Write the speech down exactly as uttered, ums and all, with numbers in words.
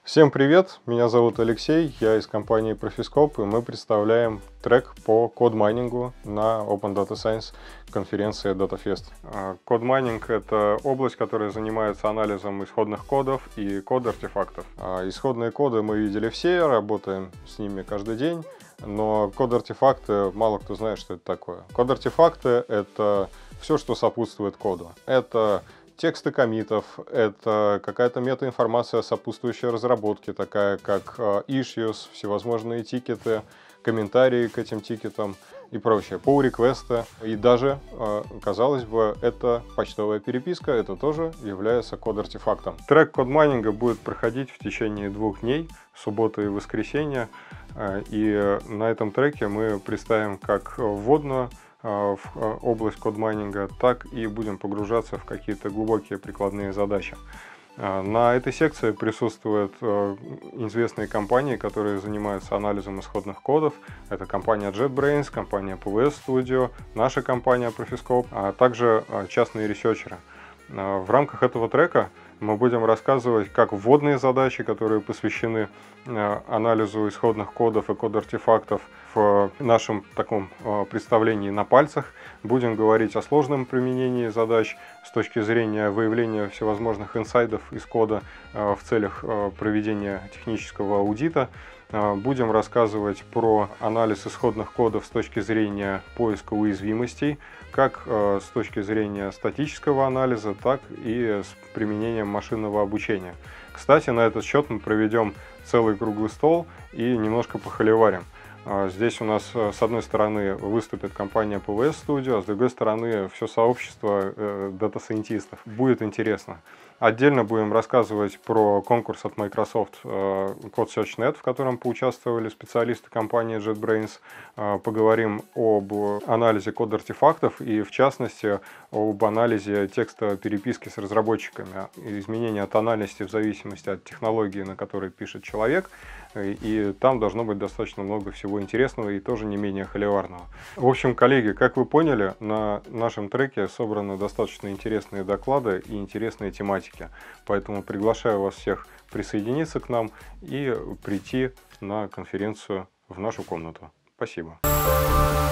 Всем привет, меня зовут Алексей, я из компании Profiscope, и мы представляем трек по код-майнингу на Open Data Science конференции DataFest. Код-майнинг — это область, которая занимается анализом исходных кодов и код-артефактов. Исходные коды мы видели все, работаем с ними каждый день, но код-артефакты мало кто знает, что это такое. Код-артефакты — это все, что сопутствует коду. Это тексты коммитов, это какая-то метаинформация сопутствующей разработке, такая как issues, всевозможные тикеты, комментарии к этим тикетам и прочее, pull-реквесты. И даже, казалось бы, это почтовая переписка, это тоже является код-артефактом. Трек код-майнинга будет проходить в течение двух дней, субботы и воскресенья. И на этом треке мы представим как вводную в область код-майнинга, так и будем погружаться в какие-то глубокие прикладные задачи. На этой секции присутствуют известные компании, которые занимаются анализом исходных кодов. Это компания JetBrains, компания пи ви эс Studio, наша компания Profiscope, а также частные ресерчеры. В рамках этого трека мы будем рассказывать как вводные задачи, которые посвящены анализу исходных кодов и код-артефактов в нашем таком представлении на пальцах. Будем говорить о сложном применении задач с точки зрения выявления всевозможных инсайдов из кода в целях проведения технического аудита. Будем рассказывать про анализ исходных кодов с точки зрения поиска уязвимостей, как с точки зрения статического анализа, так и с применением машинного обучения. Кстати, на этот счет мы проведем целый круглый стол и немножко похоливарим. Здесь у нас с одной стороны выступит компания пи ви эс Studio, а с другой стороны все сообщество дата-сайентистов. Будет интересно. Отдельно будем рассказывать про конкурс от Microsoft Code Search точка нет, в котором поучаствовали специалисты компании JetBrains. Поговорим об анализе код-артефактов и, в частности, об анализе текста переписки с разработчиками, изменения тональности в зависимости от технологии, на которой пишет человек. И там должно быть достаточно много всего интересного и тоже не менее холиварного. В общем, коллеги, как вы поняли, на нашем треке собраны достаточно интересные доклады и интересные тематики. Поэтому приглашаю вас всех присоединиться к нам и прийти на конференцию в нашу комнату. Спасибо.